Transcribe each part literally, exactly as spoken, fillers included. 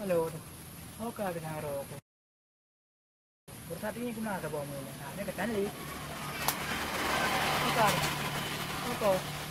Halo. Oka dengan rokok. Bersatu ini guna ada bawa mulai. Nah, ini ketan li. Oka. Oka.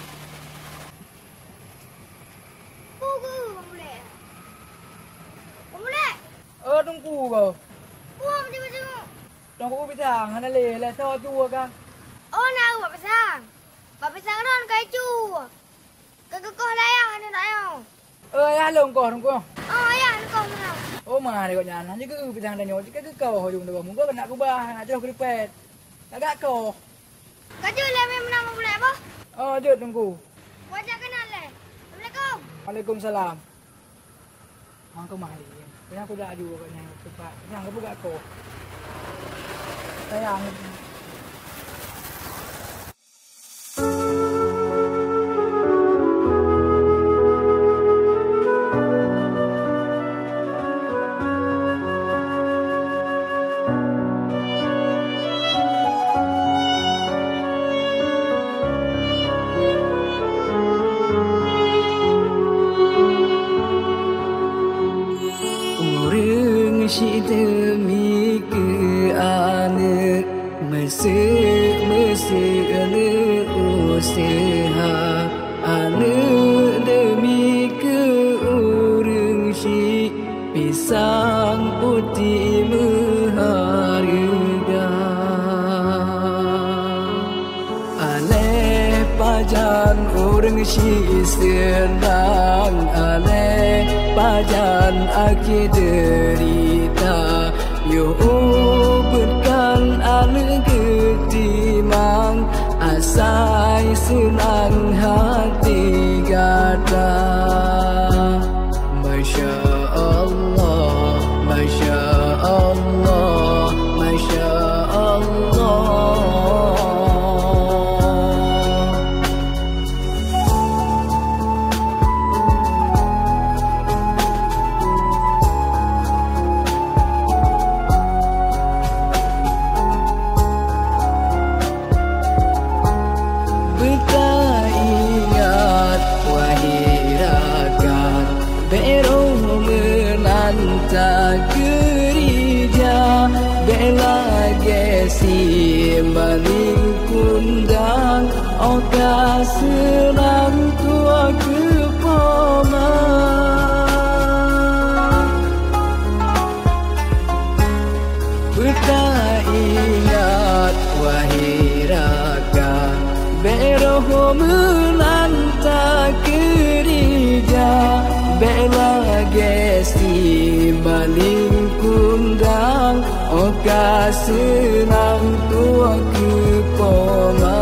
Tunggu, mulai. Mulai. Oh, tunggu kau. Wah, macam macam. Tunggu pisang, hana le, le so chua kan. Oh, nak buat pisang. Buat pisang non kai chu. Kau kau layang ada nak yang. Ơ, ya lồng cỏ đúng không? Oh, ya, nak kau mana? Oh, mà này gọi nhà nó như cứ pisang đây nhồi, cái cứ cầu hồi dùng được, muốn có cái nạ của ba, nạ cho cái pet, nạ gác cầu. Kau tu le memang nak mulai apa? Ờ, chưa tunggu. Wajah kenal le. Assalamualaikum. Waalaikumsalam. Ang kemari. Kaya aku dah juga kanya cepat. Yang aku buka aku. Sayang. Shi demi ke ane mesik mesik ane usaha ane demi ke urang shi pisang putih berharga ane pajan urang shi senang ane pajan akhir derita yo berkan ane ketimang asai senang hati gata Masya Allah Masya Allah Masya Allah gereja bela gesi maling kundang oka senang tua kepoma Beta ingat wahai rakan beroh menanta gereja bela gesi maling kundang oka senang tua kepoma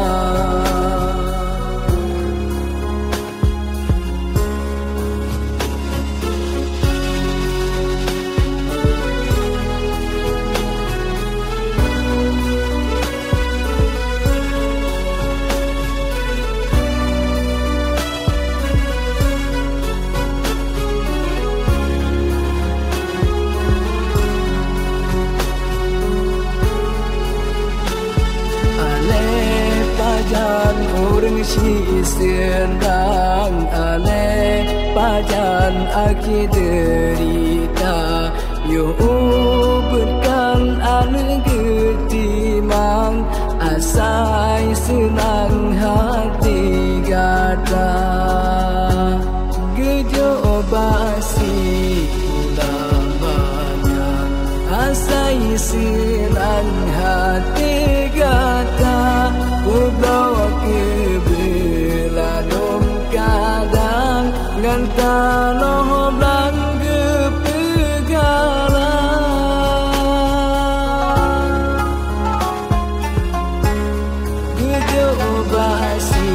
orang si senang ale pajan akhir derita yo berkan ane ketimang asai senang hati gata gejo basi ulamanya asai senang hati gata Ubawa ke beladom kadang Nganta loh blang ke pegalan Gejauh basi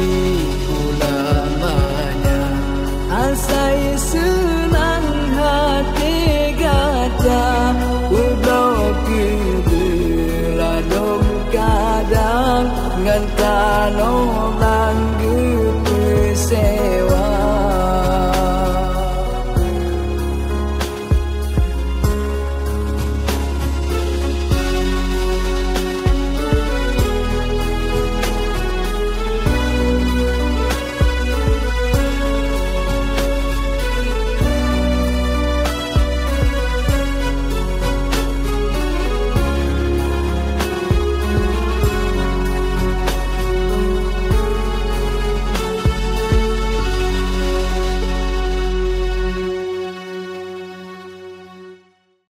ulamanya Asai senang hati gata Ubawa ke beladom kadang Nganta no